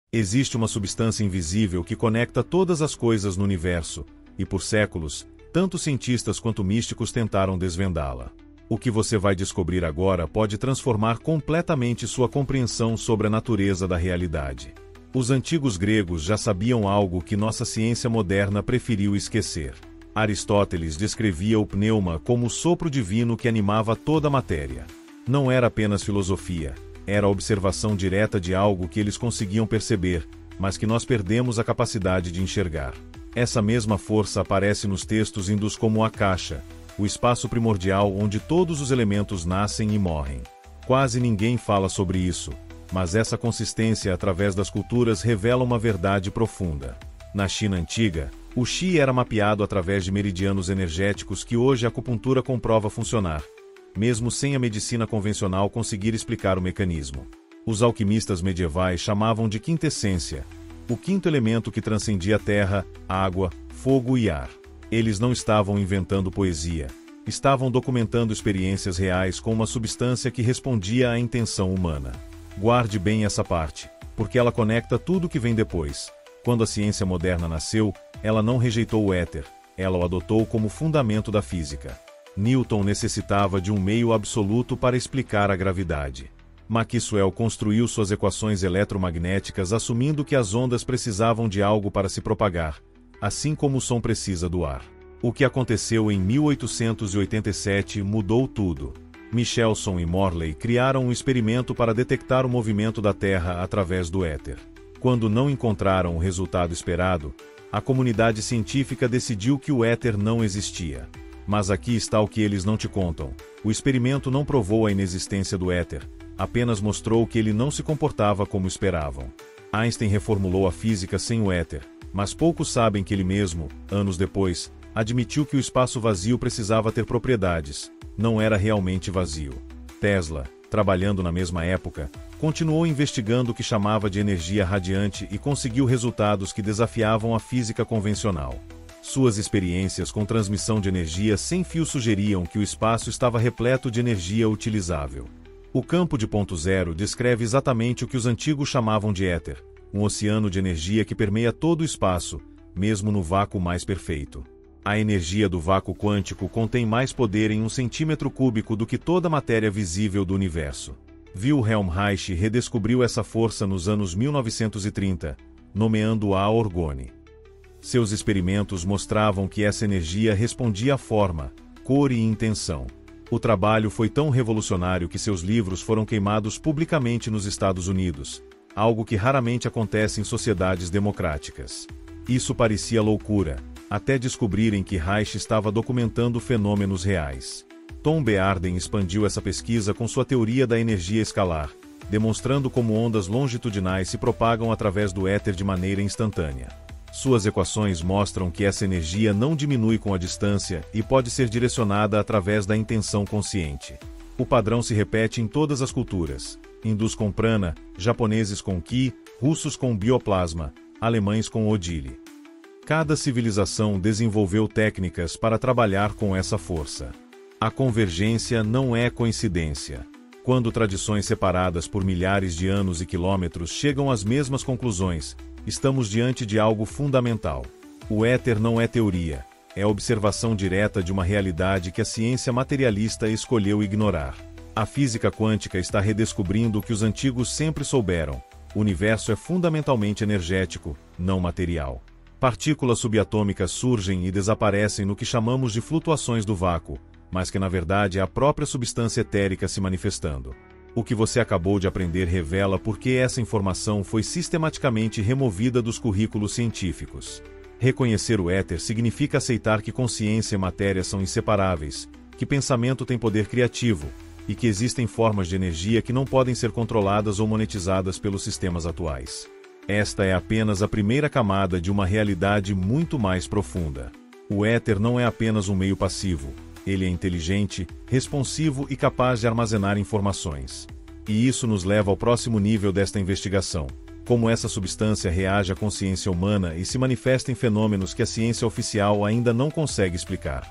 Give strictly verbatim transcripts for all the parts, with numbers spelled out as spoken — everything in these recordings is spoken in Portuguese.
Existe uma substância invisível que conecta todas as coisas no universo, e por séculos, tanto cientistas quanto místicos tentaram desvendá-la. O que você vai descobrir agora pode transformar completamente sua compreensão sobre a natureza da realidade. Os antigos gregos já sabiam algo que nossa ciência moderna preferiu esquecer. Aristóteles descrevia o pneuma como o sopro divino que animava toda a matéria. Não era apenas filosofia, era a observação direta de algo que eles conseguiam perceber, mas que nós perdemos a capacidade de enxergar. Essa mesma força aparece nos textos hindus como a caixa, o espaço primordial onde todos os elementos nascem e morrem. Quase ninguém fala sobre isso, mas essa consistência através das culturas revela uma verdade profunda. Na China antiga, o Qi era mapeado através de meridianos energéticos que hoje a acupuntura comprova funcionar, mesmo sem a medicina convencional conseguir explicar o mecanismo. Os alquimistas medievais chamavam de quintessência, o quinto elemento que transcendia terra, água, fogo e ar. Eles não estavam inventando poesia, estavam documentando experiências reais com uma substância que respondia à intenção humana. Guarde bem essa parte, porque ela conecta tudo o que vem depois. Quando a ciência moderna nasceu, ela não rejeitou o éter, ela o adotou como fundamento da física. Newton necessitava de um meio absoluto para explicar a gravidade. Maxwell construiu suas equações eletromagnéticas assumindo que as ondas precisavam de algo para se propagar, assim como o som precisa do ar. O que aconteceu em mil oitocentos e oitenta e sete mudou tudo. Michelson e Morley criaram um experimento para detectar o movimento da Terra através do éter. Quando não encontraram o resultado esperado, a comunidade científica decidiu que o éter não existia. Mas aqui está o que eles não te contam. O experimento não provou a inexistência do éter, apenas mostrou que ele não se comportava como esperavam. Einstein reformulou a física sem o éter, mas poucos sabem que ele mesmo, anos depois, admitiu que o espaço vazio precisava ter propriedades, não era realmente vazio. Tesla, trabalhando na mesma época, continuou investigando o que chamava de energia radiante e conseguiu resultados que desafiavam a física convencional. Suas experiências com transmissão de energia sem fio sugeriam que o espaço estava repleto de energia utilizável. O campo de ponto zero descreve exatamente o que os antigos chamavam de éter, um oceano de energia que permeia todo o espaço, mesmo no vácuo mais perfeito. A energia do vácuo quântico contém mais poder em um centímetro cúbico do que toda a matéria visível do universo. Wilhelm Reich redescobriu essa força nos anos mil novecentos e trinta, nomeando-a orgone. Seus experimentos mostravam que essa energia respondia à forma, cor e intenção. O trabalho foi tão revolucionário que seus livros foram queimados publicamente nos Estados Unidos, algo que raramente acontece em sociedades democráticas. Isso parecia loucura, até descobrirem que Reich estava documentando fenômenos reais. Tom Bearden expandiu essa pesquisa com sua teoria da energia escalar, demonstrando como ondas longitudinais se propagam através do éter de maneira instantânea. Suas equações mostram que essa energia não diminui com a distância e pode ser direcionada através da intenção consciente. O padrão se repete em todas as culturas: hindus com prana, japoneses com ki, russos com bioplasma, alemães com odile. Cada civilização desenvolveu técnicas para trabalhar com essa força. A convergência não é coincidência. Quando tradições separadas por milhares de anos e quilômetros chegam às mesmas conclusões, estamos diante de algo fundamental. O éter não é teoria, é observação direta de uma realidade que a ciência materialista escolheu ignorar. A física quântica está redescobrindo o que os antigos sempre souberam: o universo é fundamentalmente energético, não material. Partículas subatômicas surgem e desaparecem no que chamamos de flutuações do vácuo, mas que na verdade é a própria substância etérica se manifestando. O que você acabou de aprender revela por que essa informação foi sistematicamente removida dos currículos científicos. Reconhecer o éter significa aceitar que consciência e matéria são inseparáveis, que pensamento tem poder criativo, e que existem formas de energia que não podem ser controladas ou monetizadas pelos sistemas atuais. Esta é apenas a primeira camada de uma realidade muito mais profunda. O éter não é apenas um meio passivo. Ele é inteligente, responsivo e capaz de armazenar informações. E isso nos leva ao próximo nível desta investigação: como essa substância reage à consciência humana e se manifesta em fenômenos que a ciência oficial ainda não consegue explicar.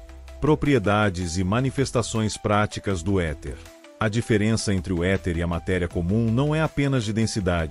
Propriedades e manifestações práticas do éter. A diferença entre o éter e a matéria comum não é apenas de densidade,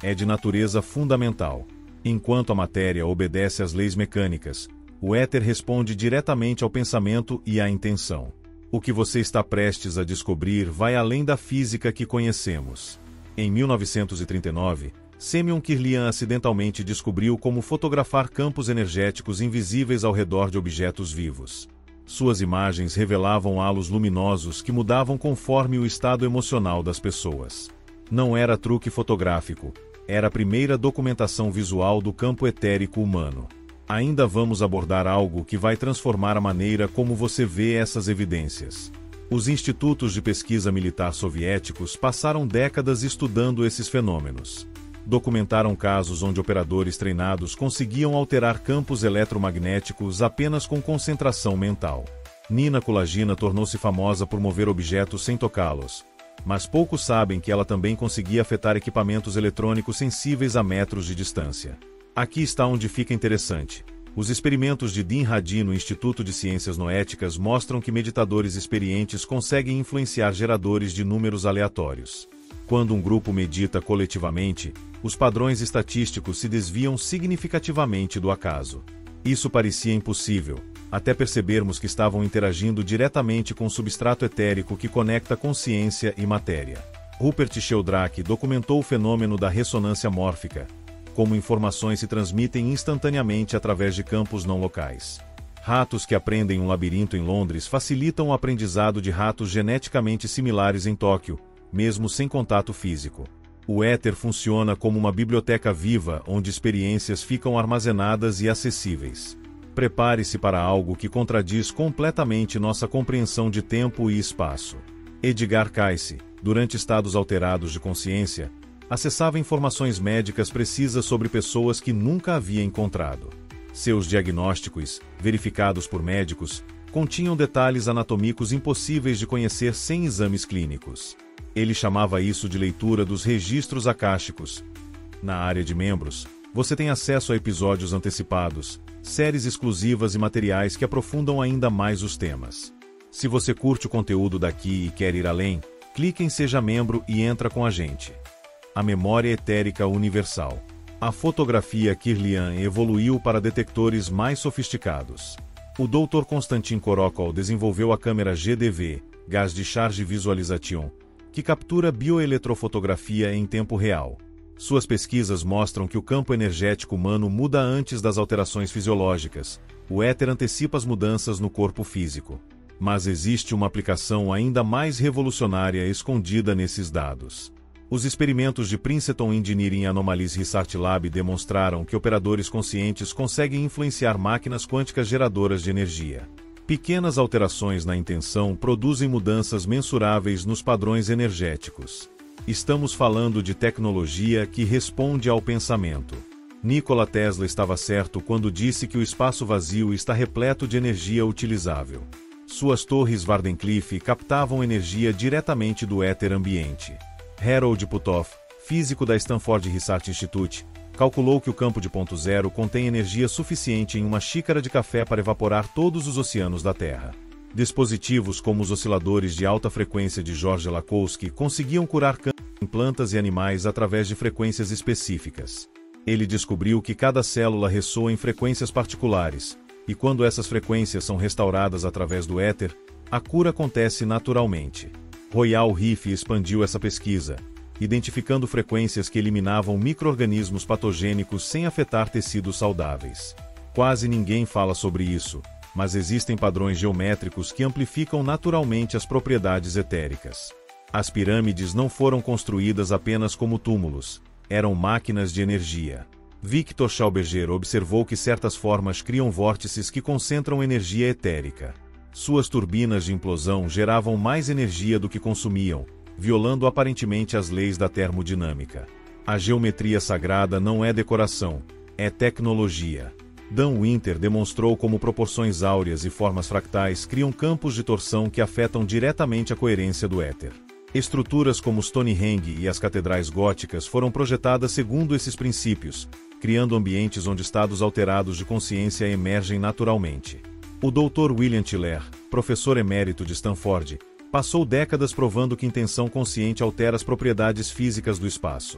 é de natureza fundamental. Enquanto a matéria obedece às leis mecânicas, o éter responde diretamente ao pensamento e à intenção. O que você está prestes a descobrir vai além da física que conhecemos. Em mil novecentos e trinta e nove, Semyon Kirlian acidentalmente descobriu como fotografar campos energéticos invisíveis ao redor de objetos vivos. Suas imagens revelavam halos luminosos que mudavam conforme o estado emocional das pessoas. Não era truque fotográfico, era a primeira documentação visual do campo etérico humano. Ainda vamos abordar algo que vai transformar a maneira como você vê essas evidências. Os institutos de pesquisa militar soviéticos passaram décadas estudando esses fenômenos. Documentaram casos onde operadores treinados conseguiam alterar campos eletromagnéticos apenas com concentração mental. Nina Kulagina tornou-se famosa por mover objetos sem tocá-los, mas poucos sabem que ela também conseguia afetar equipamentos eletrônicos sensíveis a metros de distância. Aqui está onde fica interessante. Os experimentos de Dean Radin no Instituto de Ciências Noéticas mostram que meditadores experientes conseguem influenciar geradores de números aleatórios. Quando um grupo medita coletivamente, os padrões estatísticos se desviam significativamente do acaso. Isso parecia impossível, até percebermos que estavam interagindo diretamente com o substrato etérico que conecta consciência e matéria. Rupert Sheldrake documentou o fenômeno da ressonância mórfica, como informações se transmitem instantaneamente através de campos não locais. Ratos que aprendem um labirinto em Londres facilitam o aprendizado de ratos geneticamente similares em Tóquio, mesmo sem contato físico. O éter funciona como uma biblioteca viva onde experiências ficam armazenadas e acessíveis. Prepare-se para algo que contradiz completamente nossa compreensão de tempo e espaço. Edgar Cayce, durante estados alterados de consciência, acessava informações médicas precisas sobre pessoas que nunca havia encontrado. Seus diagnósticos, verificados por médicos, continham detalhes anatomicos impossíveis de conhecer sem exames clínicos. Ele chamava isso de leitura dos registros akáshicos. Na área de membros, você tem acesso a episódios antecipados, séries exclusivas e materiais que aprofundam ainda mais os temas. Se você curte o conteúdo daqui e quer ir além, clique em Seja Membro e entra com a gente. A memória etérica universal. A fotografia Kirlian evoluiu para detectores mais sofisticados. O doutor Konstantin Korokol desenvolveu a câmera G D V, Gás de Charge Visualization, que captura bioeletrofotografia em tempo real. Suas pesquisas mostram que o campo energético humano muda antes das alterações fisiológicas. O éter antecipa as mudanças no corpo físico. Mas existe uma aplicação ainda mais revolucionária escondida nesses dados. Os experimentos de Princeton Engineering Anomalies Research Lab demonstraram que operadores conscientes conseguem influenciar máquinas quânticas geradoras de energia. Pequenas alterações na intenção produzem mudanças mensuráveis nos padrões energéticos. Estamos falando de tecnologia que responde ao pensamento. Nikola Tesla estava certo quando disse que o espaço vazio está repleto de energia utilizável. Suas torres Wardenclyffe captavam energia diretamente do éter ambiente. Harold Puthoff, físico da Stanford Research Institute, calculou que o campo de ponto zero contém energia suficiente em uma xícara de café para evaporar todos os oceanos da Terra. Dispositivos como os osciladores de alta frequência de George Lakowski conseguiam curar câncer em plantas e animais através de frequências específicas. Ele descobriu que cada célula ressoa em frequências particulares, e quando essas frequências são restauradas através do éter, a cura acontece naturalmente. Royal Rife expandiu essa pesquisa, identificando frequências que eliminavam micro-organismos patogênicos sem afetar tecidos saudáveis. Quase ninguém fala sobre isso, mas existem padrões geométricos que amplificam naturalmente as propriedades etéricas. As pirâmides não foram construídas apenas como túmulos, eram máquinas de energia. Victor Schauberger observou que certas formas criam vórtices que concentram energia etérica. Suas turbinas de implosão geravam mais energia do que consumiam, violando aparentemente as leis da termodinâmica. A geometria sagrada não é decoração, é tecnologia. Dan Winter demonstrou como proporções áureas e formas fractais criam campos de torção que afetam diretamente a coerência do éter. Estruturas como Stonehenge e as catedrais góticas foram projetadas segundo esses princípios, criando ambientes onde estados alterados de consciência emergem naturalmente. O doutor William Tiller, professor emérito de Stanford, passou décadas provando que intenção consciente altera as propriedades físicas do espaço.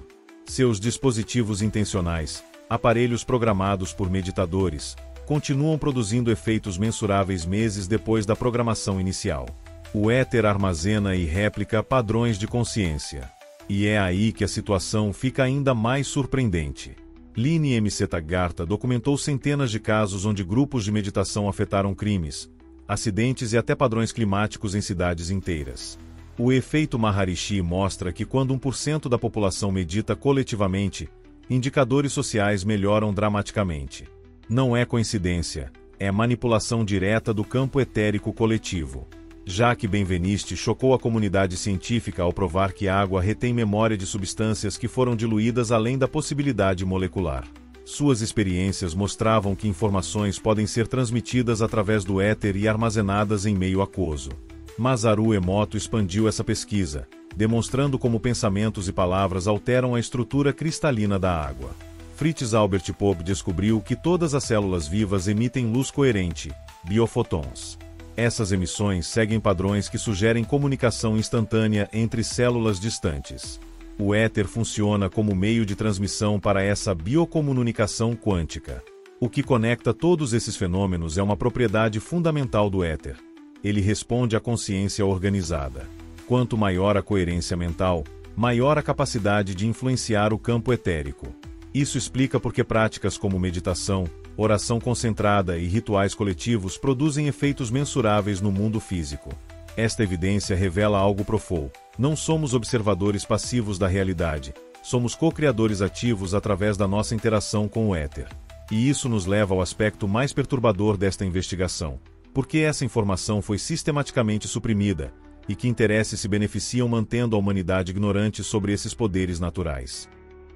Seus dispositivos intencionais, aparelhos programados por meditadores, continuam produzindo efeitos mensuráveis meses depois da programação inicial. O éter armazena e réplica padrões de consciência. E é aí que a situação fica ainda mais surpreendente. Line M. Tagarta documentou centenas de casos onde grupos de meditação afetaram crimes, acidentes e até padrões climáticos em cidades inteiras. O efeito Maharishi mostra que quando um por cento da população medita coletivamente, indicadores sociais melhoram dramaticamente. Não é coincidência, é manipulação direta do campo etérico coletivo. Jacques Benveniste chocou a comunidade científica ao provar que a água retém memória de substâncias que foram diluídas além da possibilidade molecular. Suas experiências mostravam que informações podem ser transmitidas através do éter e armazenadas em meio aquoso. Masaru Emoto expandiu essa pesquisa, demonstrando como pensamentos e palavras alteram a estrutura cristalina da água. Fritz Albert Pope descobriu que todas as células vivas emitem luz coerente, biofotons. Essas emissões seguem padrões que sugerem comunicação instantânea entre células distantes. O éter funciona como meio de transmissão para essa biocomunicação quântica. O que conecta todos esses fenômenos é uma propriedade fundamental do éter. Ele responde à consciência organizada. Quanto maior a coerência mental, maior a capacidade de influenciar o campo etérico. Isso explica por que práticas como meditação, oração concentrada e rituais coletivos produzem efeitos mensuráveis no mundo físico. Esta evidência revela algo profundo. Não somos observadores passivos da realidade, somos co-criadores ativos através da nossa interação com o éter. E isso nos leva ao aspecto mais perturbador desta investigação. Por que essa informação foi sistematicamente suprimida, e que interesses se beneficiam mantendo a humanidade ignorante sobre esses poderes naturais?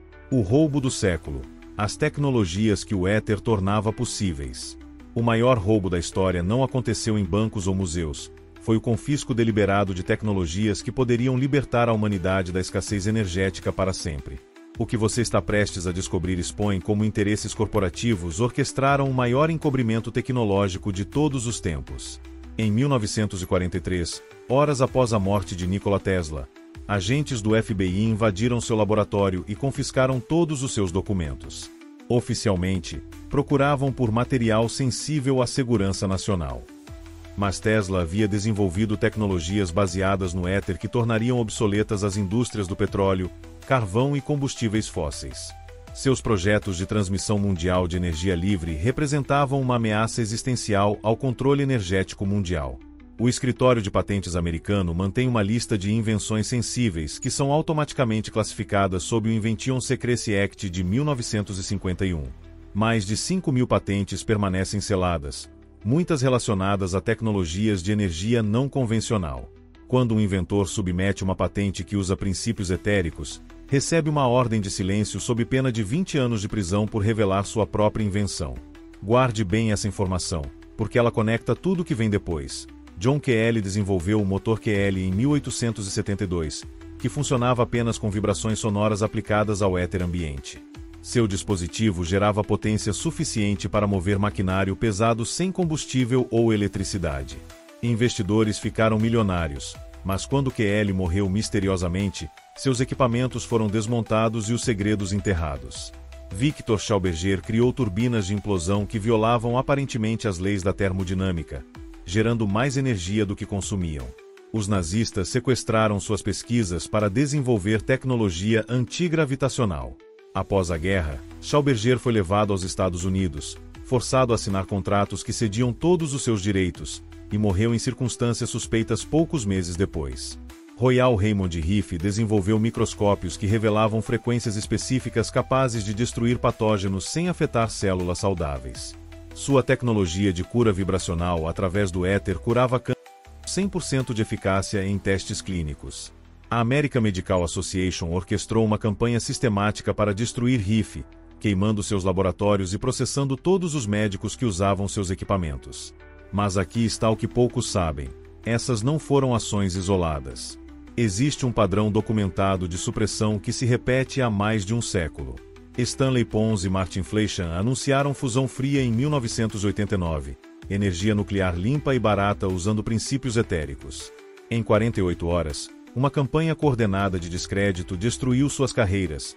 O roubo do século. As tecnologias que o éter tornava possíveis. O maior roubo da história não aconteceu em bancos ou museus. Foi o confisco deliberado de tecnologias que poderiam libertar a humanidade da escassez energética para sempre. O que você está prestes a descobrir expõe como interesses corporativos orquestraram o maior encobrimento tecnológico de todos os tempos. Em mil novecentos e quarenta e três, horas após a morte de Nikola Tesla, agentes do F B I invadiram seu laboratório e confiscaram todos os seus documentos. Oficialmente, procuravam por material sensível à segurança nacional. Mas Tesla havia desenvolvido tecnologias baseadas no éter que tornariam obsoletas as indústrias do petróleo, carvão e combustíveis fósseis. Seus projetos de transmissão mundial de energia livre representavam uma ameaça existencial ao controle energético mundial. O escritório de patentes americano mantém uma lista de invenções sensíveis que são automaticamente classificadas sob o Invention Secrecy Act de mil novecentos e cinquenta e um. Mais de cinco mil patentes permanecem seladas, muitas relacionadas a tecnologias de energia não convencional. Quando um inventor submete uma patente que usa princípios etéricos, recebe uma ordem de silêncio sob pena de vinte anos de prisão por revelar sua própria invenção. Guarde bem essa informação, porque ela conecta tudo o que vem depois. John Keely desenvolveu o motor Keely em mil oitocentos e setenta e dois, que funcionava apenas com vibrações sonoras aplicadas ao éter ambiente. Seu dispositivo gerava potência suficiente para mover maquinário pesado sem combustível ou eletricidade. Investidores ficaram milionários, mas quando Keely morreu misteriosamente, seus equipamentos foram desmontados e os segredos enterrados. Victor Schauberger criou turbinas de implosão que violavam aparentemente as leis da termodinâmica, gerando mais energia do que consumiam. Os nazistas sequestraram suas pesquisas para desenvolver tecnologia antigravitacional. Após a guerra, Schauberger foi levado aos Estados Unidos, forçado a assinar contratos que cediam todos os seus direitos, e morreu em circunstâncias suspeitas poucos meses depois. Royal Raymond Rife desenvolveu microscópios que revelavam frequências específicas capazes de destruir patógenos sem afetar células saudáveis. Sua tecnologia de cura vibracional através do éter curava câncer com cem por cento de eficácia em testes clínicos. A American Medical Association orquestrou uma campanha sistemática para destruir Rife, queimando seus laboratórios e processando todos os médicos que usavam seus equipamentos. Mas aqui está o que poucos sabem: essas não foram ações isoladas. Existe um padrão documentado de supressão que se repete há mais de um século. Stanley Pons e Martin Fleischmann anunciaram fusão fria em mil novecentos e oitenta e nove, energia nuclear limpa e barata usando princípios etéricos. Em quarenta e oito horas, uma campanha coordenada de descrédito destruiu suas carreiras,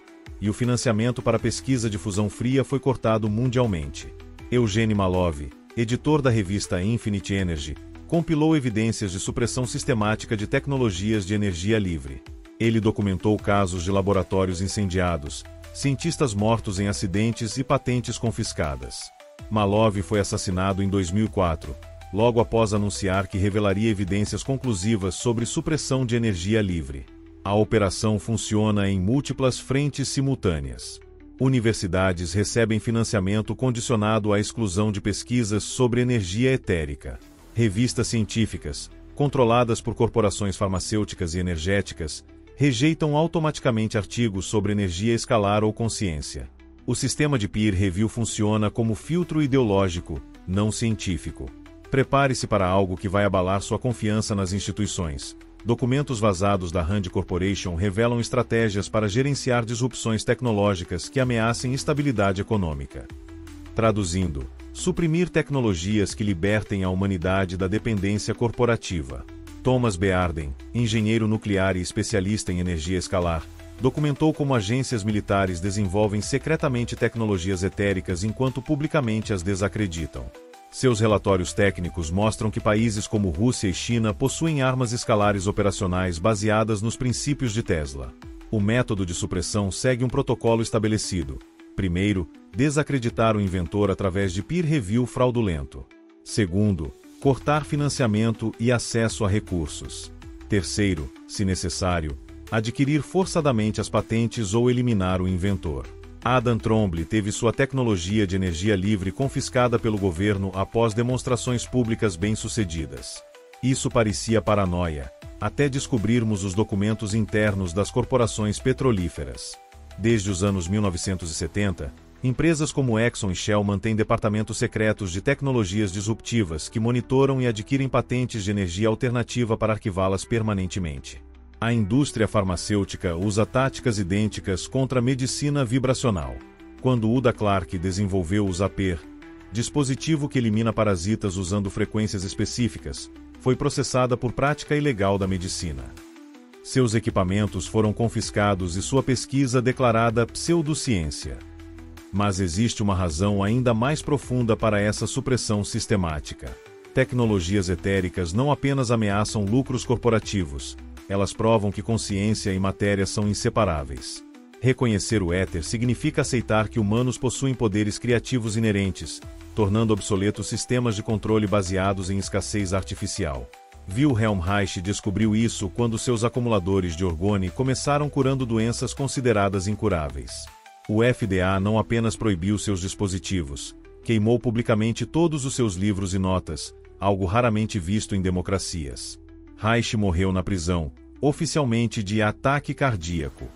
e o financiamento para a pesquisa de fusão fria foi cortado mundialmente. Eugene Malov, editor da revista Infinite Energy, compilou evidências de supressão sistemática de tecnologias de energia livre. Ele documentou casos de laboratórios incendiados, cientistas mortos em acidentes e patentes confiscadas. Malov foi assassinado em dois mil e quatro, logo após anunciar que revelaria evidências conclusivas sobre supressão de energia livre. A operação funciona em múltiplas frentes simultâneas. Universidades recebem financiamento condicionado à exclusão de pesquisas sobre energia etérica. Revistas científicas, controladas por corporações farmacêuticas e energéticas, rejeitam automaticamente artigos sobre energia escalar ou consciência. O sistema de peer review funciona como filtro ideológico, não científico. Prepare-se para algo que vai abalar sua confiança nas instituições. Documentos vazados da Rand Corporation revelam estratégias para gerenciar disrupções tecnológicas que ameacem estabilidade econômica. Traduzindo, suprimir tecnologias que libertem a humanidade da dependência corporativa. Thomas B. Arden, engenheiro nuclear e especialista em energia escalar, documentou como agências militares desenvolvem secretamente tecnologias etéricas enquanto publicamente as desacreditam. Seus relatórios técnicos mostram que países como Rússia e China possuem armas escalares operacionais baseadas nos princípios de Tesla. O método de supressão segue um protocolo estabelecido. Primeiro, desacreditar o inventor através de peer review fraudulento. Segundo, cortar financiamento e acesso a recursos. Terceiro, se necessário, adquirir forçadamente as patentes ou eliminar o inventor. Adam Trombley teve sua tecnologia de energia livre confiscada pelo governo após demonstrações públicas bem-sucedidas. Isso parecia paranoia, até descobrirmos os documentos internos das corporações petrolíferas. Desde os anos mil novecentos e setenta, empresas como Exxon e Shell mantêm departamentos secretos de tecnologias disruptivas que monitoram e adquirem patentes de energia alternativa para arquivá-las permanentemente. A indústria farmacêutica usa táticas idênticas contra a medicina vibracional. Quando Uda Clark desenvolveu o Zaper, dispositivo que elimina parasitas usando frequências específicas, foi processada por prática ilegal da medicina. Seus equipamentos foram confiscados e sua pesquisa declarada pseudociência. Mas existe uma razão ainda mais profunda para essa supressão sistemática. Tecnologias etéricas não apenas ameaçam lucros corporativos, elas provam que consciência e matéria são inseparáveis. Reconhecer o éter significa aceitar que humanos possuem poderes criativos inerentes, tornando obsoletos sistemas de controle baseados em escassez artificial. Wilhelm Reich descobriu isso quando seus acumuladores de orgone começaram curando doenças consideradas incuráveis. O F D A não apenas proibiu seus dispositivos, queimou publicamente todos os seus livros e notas, algo raramente visto em democracias. Reich morreu na prisão, oficialmente de ataque cardíaco.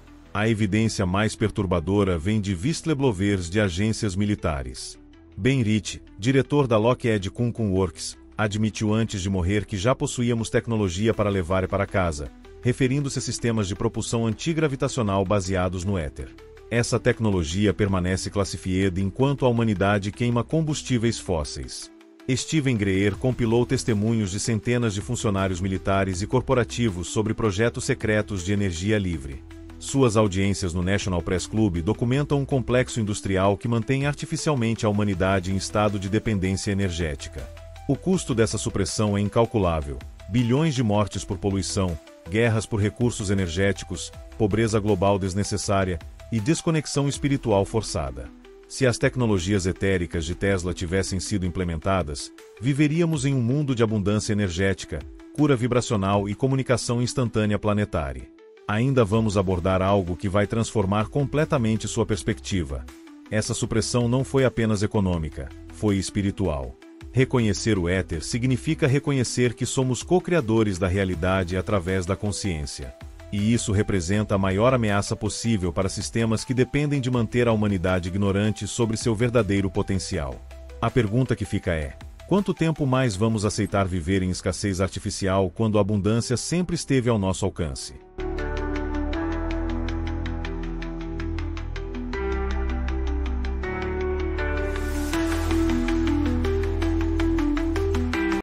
A evidência mais perturbadora vem de whistleblowers de agências militares. Ben Rich, diretor da Lockheed Kunkun Works, admitiu antes de morrer que já possuíamos tecnologia para levar para casa, referindo-se a sistemas de propulsão antigravitacional baseados no éter. Essa tecnologia permanece classifiada enquanto a humanidade queima combustíveis fósseis. Steven Greer compilou testemunhos de centenas de funcionários militares e corporativos sobre projetos secretos de energia livre. Suas audiências no National Press Club documentam um complexo industrial que mantém artificialmente a humanidade em estado de dependência energética. O custo dessa supressão é incalculável: bilhões de mortes por poluição, guerras por recursos energéticos, pobreza global desnecessária e desconexão espiritual forçada. Se as tecnologias etéricas de Tesla tivessem sido implementadas, viveríamos em um mundo de abundância energética, cura vibracional e comunicação instantânea planetária. Ainda vamos abordar algo que vai transformar completamente sua perspectiva. Essa supressão não foi apenas econômica, foi espiritual. Reconhecer o éter significa reconhecer que somos co-criadores da realidade através da consciência. E isso representa a maior ameaça possível para sistemas que dependem de manter a humanidade ignorante sobre seu verdadeiro potencial. A pergunta que fica é: quanto tempo mais vamos aceitar viver em escassez artificial quando a abundância sempre esteve ao nosso alcance?